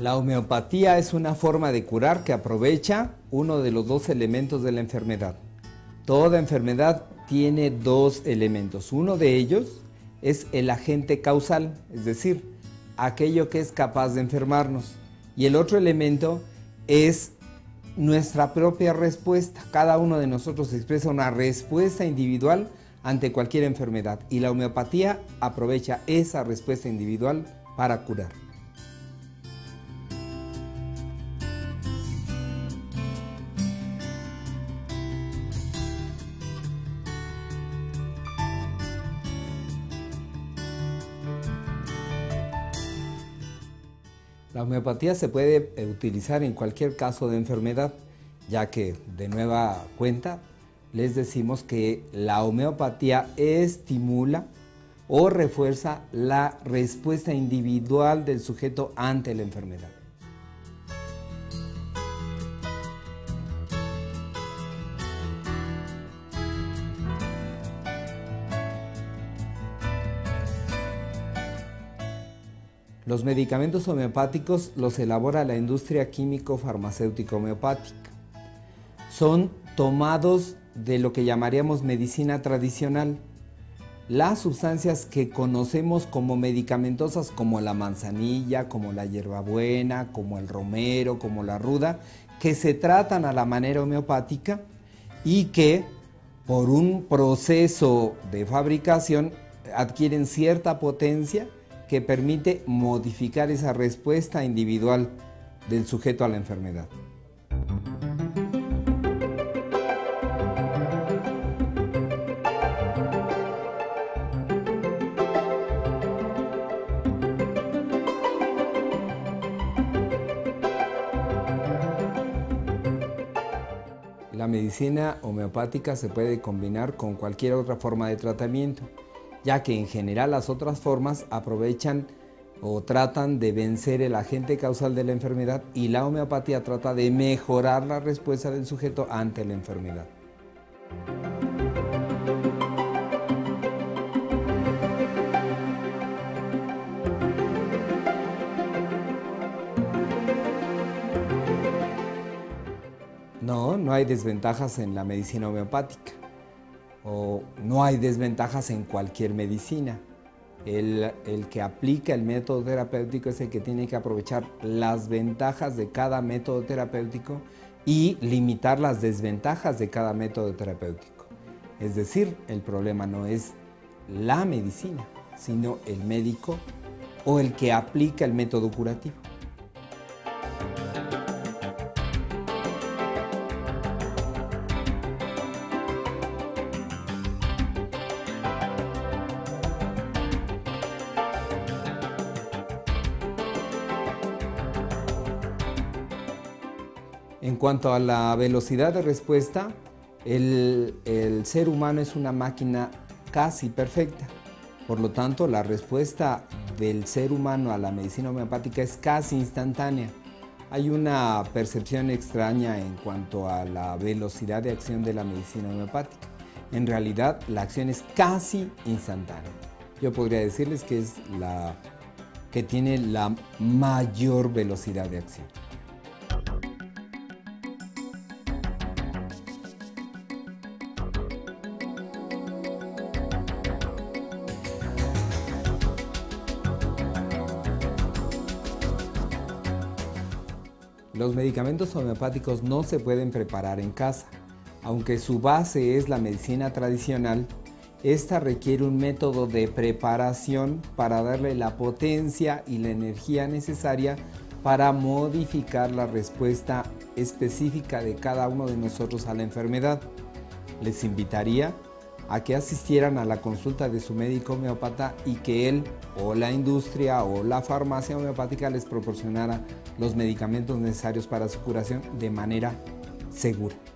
La homeopatía es una forma de curar que aprovecha uno de los dos elementos de la enfermedad. Toda enfermedad tiene dos elementos. Uno de ellos es el agente causal, es decir, aquello que es capaz de enfermarnos. Y el otro elemento es nuestra propia respuesta. Cada uno de nosotros expresa una respuesta individual ante cualquier enfermedad. Y la homeopatía aprovecha esa respuesta individual para curar. La homeopatía se puede utilizar en cualquier caso de enfermedad, ya que de nueva cuenta les decimos que la homeopatía estimula o refuerza la respuesta individual del sujeto ante la enfermedad. Los medicamentos homeopáticos los elabora la industria químico-farmacéutica homeopática. Son tomados de lo que llamaríamos medicina tradicional. Las sustancias que conocemos como medicamentosas, como la manzanilla, como la hierbabuena, como el romero, como la ruda, que se tratan a la manera homeopática y que por un proceso de fabricación adquieren cierta potencia que permite modificar esa respuesta individual del sujeto a la enfermedad. La medicina homeopática se puede combinar con cualquier otra forma de tratamiento, ya que en general las otras formas aprovechan o tratan de vencer el agente causal de la enfermedad y la homeopatía trata de mejorar la respuesta del sujeto ante la enfermedad. No hay desventajas en la medicina homeopática. O no hay desventajas en cualquier medicina. El que aplica el método terapéutico es el que tiene que aprovechar las ventajas de cada método terapéutico y limitar las desventajas de cada método terapéutico. Es decir, el problema no es la medicina, sino el médico o el que aplica el método curativo. En cuanto a la velocidad de respuesta, el ser humano es una máquina casi perfecta. Por lo tanto, la respuesta del ser humano a la medicina homeopática es casi instantánea. Hay una percepción extraña en cuanto a la velocidad de acción de la medicina homeopática. En realidad, la acción es casi instantánea. Yo podría decirles que es la que tiene la mayor velocidad de acción. Los medicamentos homeopáticos no se pueden preparar en casa. Aunque su base es la medicina tradicional, esta requiere un método de preparación para darle la potencia y la energía necesaria para modificar la respuesta específica de cada uno de nosotros a la enfermedad. Les invitaría a que asistieran a la consulta de su médico homeópata y que él o la industria o la farmacia homeopática les proporcionara los medicamentos necesarios para su curación de manera segura.